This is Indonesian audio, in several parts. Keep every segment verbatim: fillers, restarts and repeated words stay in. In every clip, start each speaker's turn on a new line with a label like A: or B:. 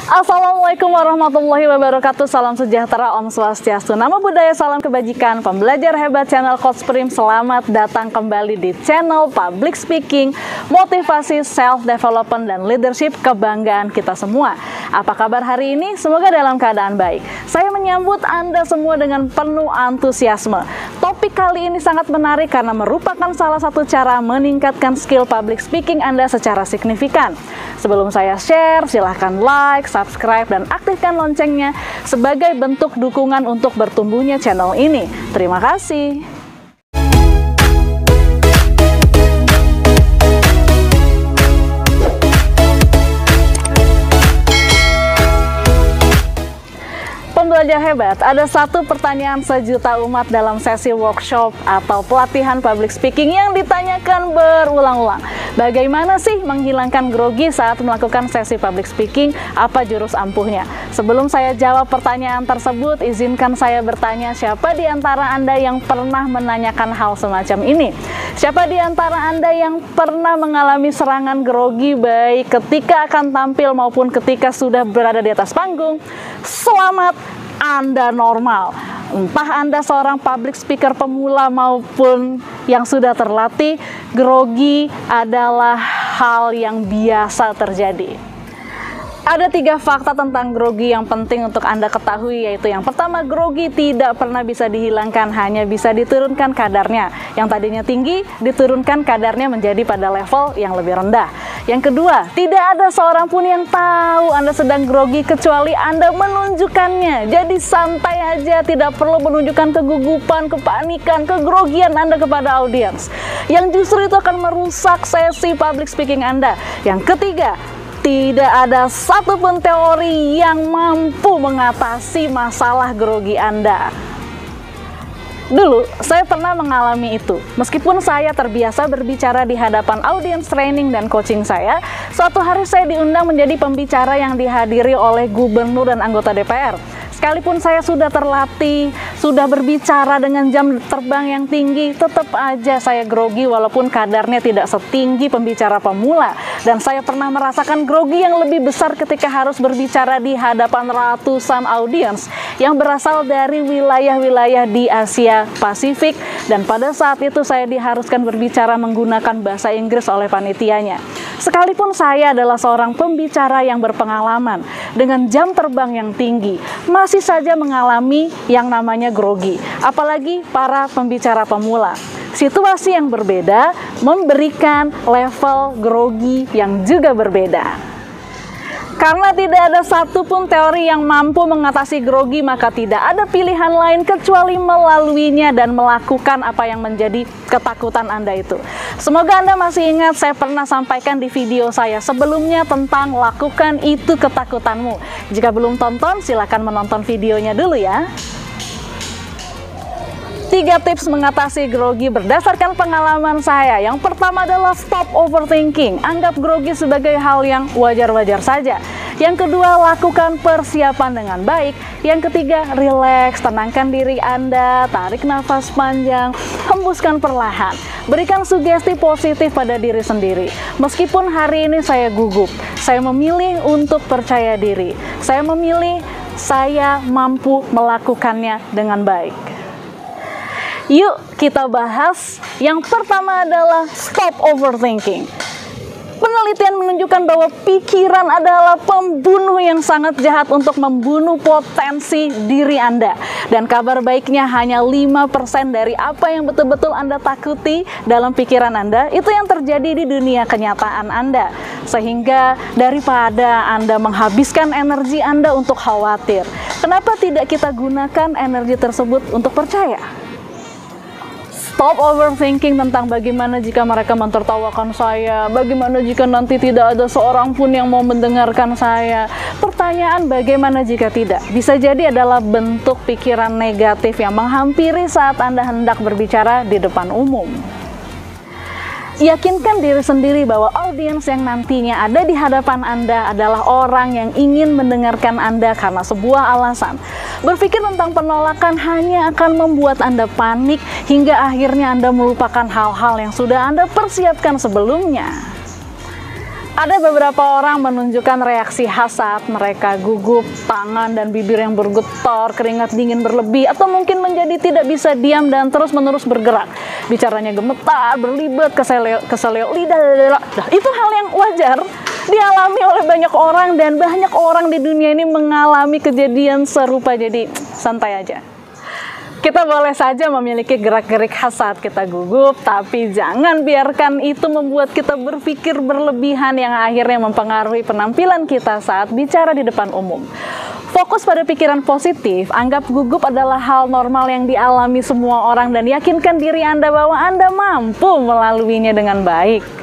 A: Assalamualaikum warahmatullahi wabarakatuh. Salam sejahtera, Om Swastiastu, Namo Buddhaya, salam kebajikan. Pembelajar hebat channel Coach Prim, selamat datang kembali di channel Public Speaking, Motivasi, Self Development, dan Leadership, kebanggaan kita semua. Apa kabar hari ini? Semoga dalam keadaan baik. Saya menyambut Anda semua dengan penuh antusiasme. Topik kali ini sangat menarik karena merupakan salah satu cara meningkatkan skill public speaking Anda secara signifikan. Sebelum saya share, silahkan like, subscribe, dan aktifkan loncengnya sebagai bentuk dukungan untuk bertumbuhnya channel ini. Terima kasih. Pembelajar hebat, ada satu pertanyaan sejuta umat dalam sesi workshop atau pelatihan public speaking yang ditanyakan berulang-ulang. Bagaimana sih menghilangkan grogi saat melakukan sesi public speaking? Apa jurus ampuhnya? Sebelum saya jawab pertanyaan tersebut, izinkan saya bertanya, siapa di antara Anda yang pernah menanyakan hal semacam ini? Siapa di antara Anda yang pernah mengalami serangan grogi baik ketika akan tampil maupun ketika sudah berada di atas panggung? Selamat, Anda normal. Entah Anda seorang public speaker pemula maupun yang sudah terlatih, grogi adalah hal yang biasa terjadi. Ada tiga fakta tentang grogi yang penting untuk Anda ketahui, yaitu yang pertama, grogi tidak pernah bisa dihilangkan, hanya bisa diturunkan kadarnya. Yang tadinya tinggi, diturunkan kadarnya menjadi pada level yang lebih rendah. Yang kedua, tidak ada seorang pun yang tahu Anda sedang grogi kecuali Anda menunjukkannya. Jadi santai aja, tidak perlu menunjukkan kegugupan, kepanikan, kegrogian Anda kepada audiens, yang justru itu akan merusak sesi public speaking Anda. Yang ketiga, tidak ada satupun teori yang mampu mengatasi masalah grogi Anda. Dulu, saya pernah mengalami itu. Meskipun saya terbiasa berbicara di hadapan audiens training dan coaching saya, suatu hari saya diundang menjadi pembicara yang dihadiri oleh gubernur dan anggota D P R. Sekalipun saya sudah terlatih, sudah berbicara dengan jam terbang yang tinggi, tetap aja saya grogi walaupun kadarnya tidak setinggi pembicara pemula. Dan saya pernah merasakan grogi yang lebih besar ketika harus berbicara di hadapan ratusan audiens yang berasal dari wilayah-wilayah di Asia Pasifik. Dan pada saat itu saya diharuskan berbicara menggunakan bahasa Inggris oleh panitianya. Sekalipun saya adalah seorang pembicara yang berpengalaman dengan jam terbang yang tinggi, masih saja mengalami yang namanya grogi, apalagi para pembicara pemula. Situasi yang berbeda memberikan level grogi yang juga berbeda. Karena tidak ada satupun teori yang mampu mengatasi grogi, maka tidak ada pilihan lain kecuali melaluinya dan melakukan apa yang menjadi ketakutan Anda itu. Semoga Anda masih ingat, saya pernah sampaikan di video saya sebelumnya tentang lakukan itu ketakutanmu. Jika belum tonton, silakan menonton videonya dulu ya. Tiga tips mengatasi grogi berdasarkan pengalaman saya. Yang pertama adalah stop overthinking. Anggap grogi sebagai hal yang wajar-wajar saja. Yang kedua, lakukan persiapan dengan baik. Yang ketiga, relax, tenangkan diri Anda, tarik nafas panjang, hembuskan perlahan. Berikan sugesti positif pada diri sendiri. Meskipun hari ini saya gugup, saya memilih untuk percaya diri. Saya memilih saya mampu melakukannya dengan baik. Yuk kita bahas. Yang pertama adalah stop overthinking. Penelitian menunjukkan bahwa pikiran adalah pembunuh yang sangat jahat untuk membunuh potensi diri Anda. Dan kabar baiknya hanya lima persen dari apa yang betul-betul Anda takuti dalam pikiran Anda, itu yang terjadi di dunia kenyataan Anda. Sehingga daripada Anda menghabiskan energi Anda untuk khawatir, kenapa tidak kita gunakan energi tersebut untuk percaya? Stop overthinking tentang bagaimana jika mereka mentertawakan saya, bagaimana jika nanti tidak ada seorang pun yang mau mendengarkan saya. Pertanyaan bagaimana jika tidak bisa jadi adalah bentuk pikiran negatif yang menghampiri saat Anda hendak berbicara di depan umum. Yakinkan diri sendiri bahwa audiens yang nantinya ada di hadapan Anda adalah orang yang ingin mendengarkan Anda karena sebuah alasan. Berpikir tentang penolakan hanya akan membuat Anda panik hingga akhirnya Anda melupakan hal-hal yang sudah Anda persiapkan sebelumnya. Ada beberapa orang menunjukkan reaksi hasad, mereka gugup, tangan dan bibir yang bergetar, keringat dingin berlebih, atau mungkin menjadi tidak bisa diam dan terus-menerus bergerak. Bicaranya gemetar, berlibat, keseleo, keseleo lidah. Nah, itu hal yang wajar dialami oleh banyak orang, dan banyak orang di dunia ini mengalami kejadian serupa, jadi santai aja. Kita boleh saja memiliki gerak-gerik hasad, kita gugup, tapi jangan biarkan itu membuat kita berpikir berlebihan yang akhirnya mempengaruhi penampilan kita saat bicara di depan umum. Fokus pada pikiran positif, anggap gugup adalah hal normal yang dialami semua orang, dan yakinkan diri Anda bahwa Anda mampu melaluinya dengan baik.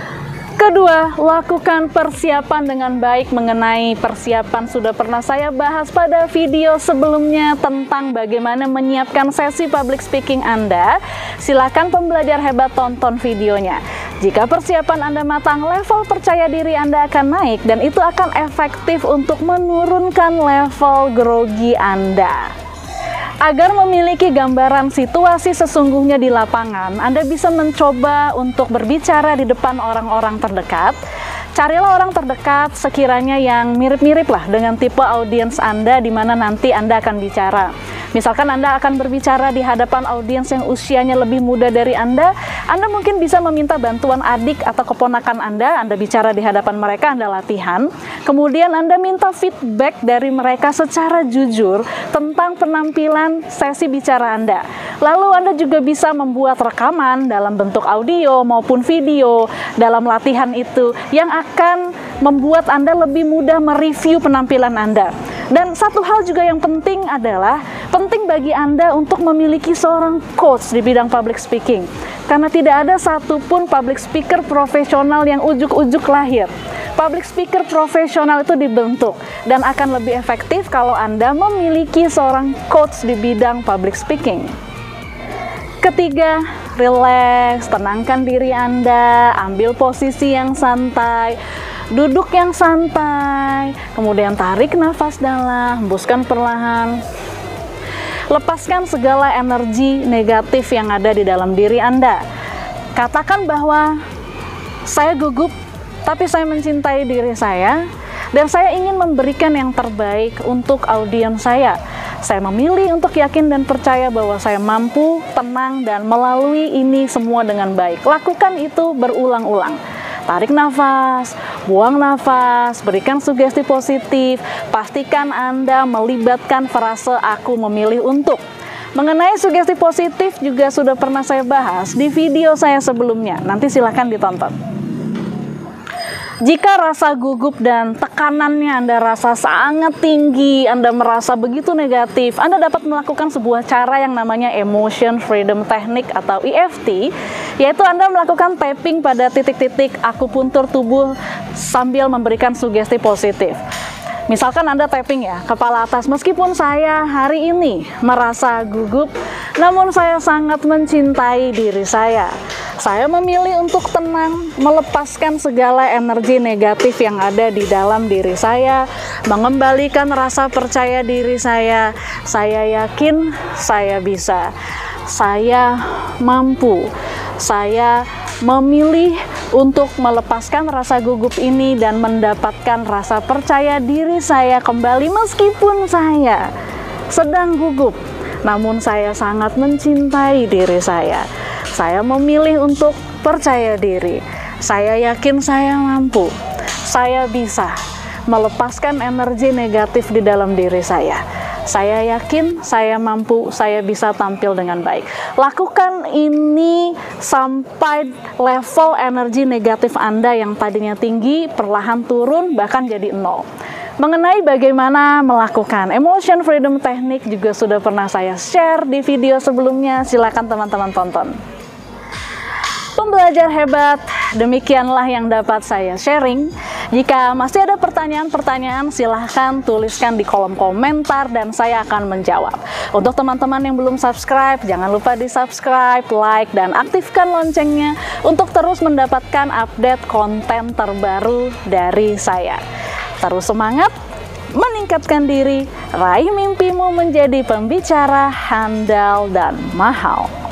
A: Kedua, lakukan persiapan dengan baik. Mengenai persiapan sudah pernah saya bahas pada video sebelumnya tentang bagaimana menyiapkan sesi public speaking Anda. Silakan pembelajar hebat tonton videonya. Jika persiapan Anda matang, level percaya diri Anda akan naik, dan itu akan efektif untuk menurunkan level grogi Anda. Agar memiliki gambaran situasi sesungguhnya di lapangan, Anda bisa mencoba untuk berbicara di depan orang-orang terdekat. Carilah orang terdekat sekiranya yang mirip-mirip lah dengan tipe audiens Anda di mana nanti Anda akan bicara. Misalkan Anda akan berbicara di hadapan audiens yang usianya lebih muda dari Anda, Anda mungkin bisa meminta bantuan adik atau keponakan Anda, Anda bicara di hadapan mereka, Anda latihan. Kemudian Anda minta feedback dari mereka secara jujur tentang penampilan sesi bicara Anda. Lalu Anda juga bisa membuat rekaman dalam bentuk audio maupun video dalam latihan itu yang akan membuat Anda lebih mudah mereview penampilan Anda. Dan satu hal juga yang penting adalah penting bagi Anda untuk memiliki seorang coach di bidang public speaking. Karena tidak ada satupun public speaker profesional yang ujuk-ujuk lahir. Public speaker profesional itu dibentuk dan akan lebih efektif kalau Anda memiliki seorang coach di bidang public speaking. Ketiga, relax, tenangkan diri Anda, ambil posisi yang santai. Duduk yang santai, kemudian tarik nafas dalam, hembuskan perlahan. Lepaskan segala energi negatif yang ada di dalam diri Anda. Katakan bahwa saya gugup, tapi saya mencintai diri saya, dan saya ingin memberikan yang terbaik untuk audiens saya. Saya memilih untuk yakin dan percaya bahwa saya mampu, tenang, dan melalui ini semua dengan baik. Lakukan itu berulang-ulang. Tarik nafas, buang nafas, berikan sugesti positif, pastikan Anda melibatkan frase aku memilih untuk. Mengenai sugesti positif juga sudah pernah saya bahas di video saya sebelumnya, nanti silahkan ditonton. Jika rasa gugup dan tekanannya Anda rasa sangat tinggi, Anda merasa begitu negatif, Anda dapat melakukan sebuah cara yang namanya Emotion Freedom Technique atau E F T, yaitu Anda melakukan tapping pada titik-titik akupuntur tubuh sambil memberikan sugesti positif. Misalkan Anda tapping ya, kepala atas, meskipun saya hari ini merasa gugup, namun saya sangat mencintai diri saya. Saya memilih untuk tenang, melepaskan segala energi negatif yang ada di dalam diri saya, mengembalikan rasa percaya diri saya. Saya yakin saya bisa, saya mampu, saya memilih untuk melepaskan rasa gugup ini dan mendapatkan rasa percaya diri saya kembali meskipun saya sedang gugup. Namun saya sangat mencintai diri saya. Saya memilih untuk percaya diri. Saya yakin saya mampu. Saya bisa melepaskan energi negatif di dalam diri saya. Saya yakin saya mampu, saya bisa tampil dengan baik. Lakukan ini sampai level energi negatif Anda yang tadinya tinggi, perlahan turun, bahkan jadi nol. Mengenai bagaimana melakukan Emotion Freedom Technique juga sudah pernah saya share di video sebelumnya, silakan teman-teman tonton. Pembelajar hebat, demikianlah yang dapat saya sharing. Jika masih ada pertanyaan-pertanyaan, silahkan tuliskan di kolom komentar dan saya akan menjawab. Untuk teman-teman yang belum subscribe, jangan lupa di subscribe, like, dan aktifkan loncengnya untuk terus mendapatkan update konten terbaru dari saya. Terus semangat, meningkatkan diri, raih mimpimu menjadi pembicara handal dan mahal.